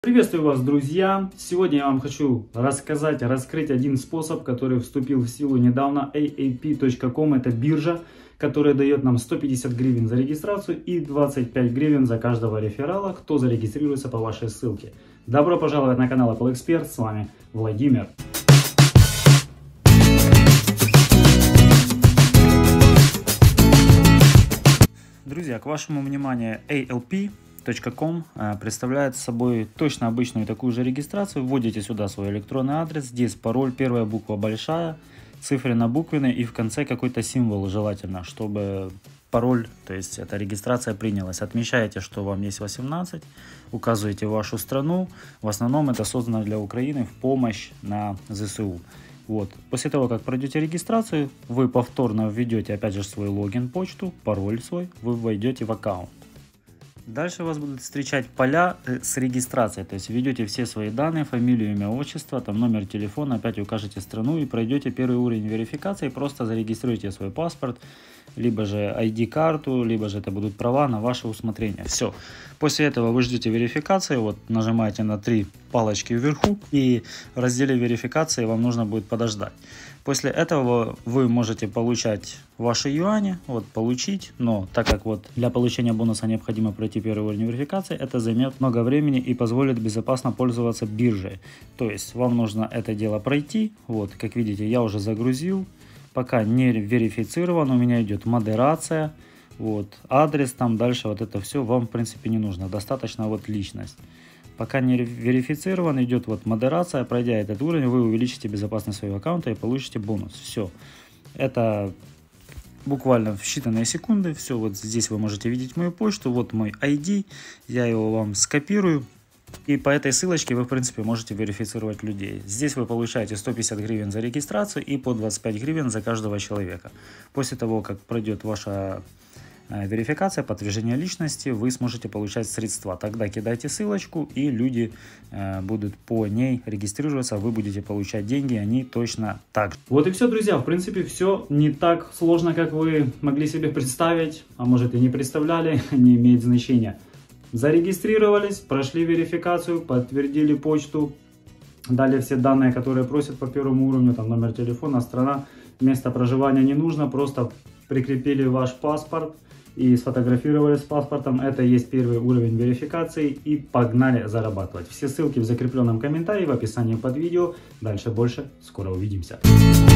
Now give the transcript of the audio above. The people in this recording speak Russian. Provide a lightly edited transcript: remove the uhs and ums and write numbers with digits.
Приветствую вас, друзья! Сегодня я вам хочу раскрыть один способ, который вступил в силу недавно. AAP.com — это биржа, которая дает нам 150 гривен за регистрацию и 25 гривен за каждого реферала, кто зарегистрируется по вашей ссылке. Добро пожаловать на канал Apple Expert, с вами Владимир. Друзья, к вашему вниманию ALP.com представляет собой точно обычную такую же регистрацию. Вводите сюда свой электронный адрес, здесь пароль, первая буква большая, цифры на буквенной и в конце какой-то символ желательно, чтобы пароль, то есть эта регистрация принялась. Отмечаете, что вам есть 18, указываете вашу страну. В основном это создано для Украины в помощь на ЗСУ. Вот. После того, как пройдете регистрацию, вы повторно введете опять же свой логин, почту, пароль свой, вы войдете в аккаунт. Дальше вас будут встречать поля с регистрацией, то есть введете все свои данные, фамилию, имя, отчество, там номер телефона, опять укажете страну и пройдете первый уровень верификации, просто зарегистрируйте свой паспорт, либо же ID-карту, либо же это будут права на ваше усмотрение. Все. После этого вы ждете верификации, вот нажимаете на 3 палочки вверху и в разделе верификации вам нужно будет подождать. После этого вы можете получать ваши юани, вот получить, но так как вот для получения бонуса необходимо пройти первый уровень верификации, это займет много времени и позволит безопасно пользоваться биржей. То есть вам нужно это дело пройти, вот как видите я уже загрузил, пока не верифицирован, у меня идет модерация, вот адрес там дальше, вот это все вам в принципе не нужно, достаточно вот личность. Пока не верифицирован, идет вот модерация, пройдя этот уровень, вы увеличите безопасность своего аккаунта и получите бонус. Все. Это буквально в считанные секунды. Все, вот здесь вы можете видеть мою почту, вот мой ID, я его вам скопирую. И по этой ссылочке вы, в принципе, можете верифицировать людей. Здесь вы получаете 150 гривен за регистрацию и по 25 гривен за каждого человека. После того, как пройдет ваша верификация, подтверждение личности, вы сможете получать средства. Тогда кидайте ссылочку, и люди будут по ней регистрироваться, вы будете получать деньги, они точно так же. Вот и все, друзья. В принципе, все не так сложно, как вы могли себе представить, а может и не представляли, не имеет значения. Зарегистрировались, прошли верификацию, подтвердили почту, дали все данные, которые просят по первому уровню, там номер телефона, страна, место проживания не нужно, просто прикрепили ваш паспорт и сфотографировали с паспортом. Это есть первый уровень верификации и погнали зарабатывать. Все ссылки в закрепленном комментарии в описании под видео. Дальше больше. Скоро увидимся.